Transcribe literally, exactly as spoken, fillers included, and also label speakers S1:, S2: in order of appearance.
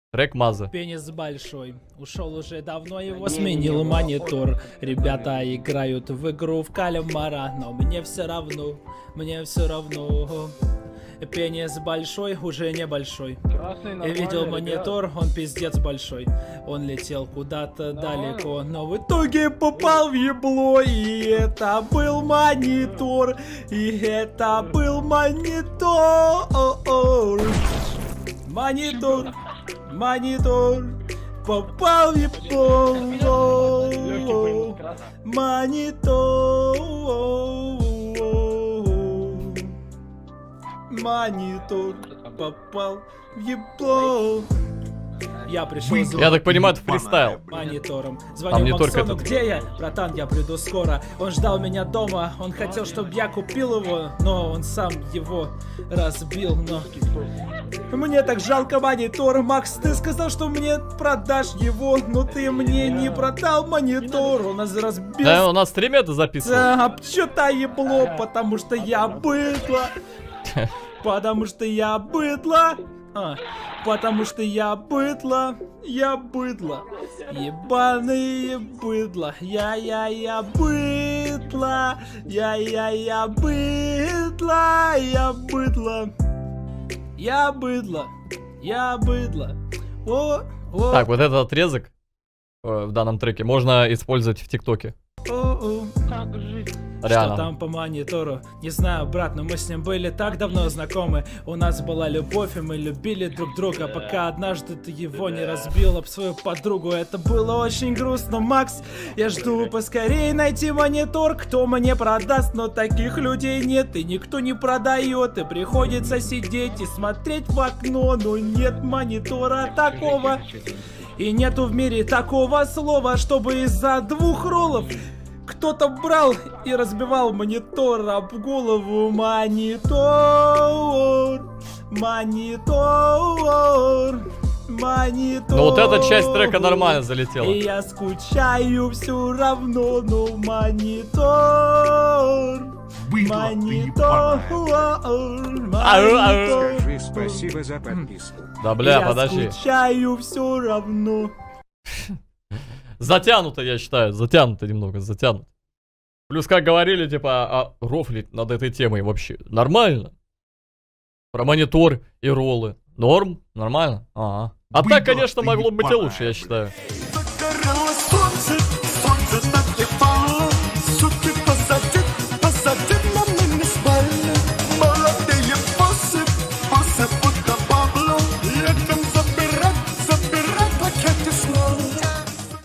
S1: Трек Маза.
S2: Пенис большой, ушел уже давно, его сменил монитор. Ребята играют в игру в кальмара, но мне все равно, мне все равно. Пенис большой, уже небольшой. Я видел монитор, он пиздец большой. Он летел куда-то далеко, но в итоге попал в ебло. И это был монитор, и это был монитор. Монитор, монитор, попал в ебло. Монитор. Монитор попал в ебло. Я пришел за...
S1: Я так понимаю, это фристайл.
S2: Монитором. Звоню Максону, где я? Братан, я приду скоро. Он ждал меня дома. Он хотел, чтобы я купил его, но он сам его разбил. Но мне так жалко монитор. Макс, ты сказал, что мне продашь его, но ты мне не продал монитор. Он нас разбил.
S1: Да, у нас в стриме это записано.
S2: Да, что-то ебло, потому что я быдло. Потому что я быдло. А, потому что я быдло. Я быдло. Ебаные быдло. Я-я-я быдло. Я-я-я быдло. Я быдло. Я быдло. Я быдло. О, о.
S1: Так, вот этот отрезок э, в данном треке можно использовать в ТикТоке.
S2: О-о.
S1: Реально.
S2: Что там по монитору? Не знаю, брат, но мы с ним были так давно знакомы. У нас была любовь, и мы любили друг друга, пока однажды ты его не разбил об свою подругу. Это было очень грустно, Макс. Я жду поскорее найти монитор, кто мне продаст, но таких людей нет, и никто не продает, и приходится сидеть и смотреть в окно, но нет монитора такого. И нету в мире такого слова, чтобы из-за двух роллов кто-то брал и разбивал монитор об голову. Монитор, монитор, монитор.
S1: Ну вот эта часть трека нормально залетела.
S2: И я скучаю все равно, но монитор, монитор, монитор.
S3: Скажи спасибо за подписку.
S1: Да бля,
S2: я
S1: подожди.
S2: Я скучаю все равно.
S1: Затянуто, я считаю, затянуто немного, затянуто. Плюс, как говорили, типа, а, рофлить над этой темой вообще нормально. Про монитор и роллы. Норм? Нормально? Ага. А так, конечно, могло быть и лучше, я считаю.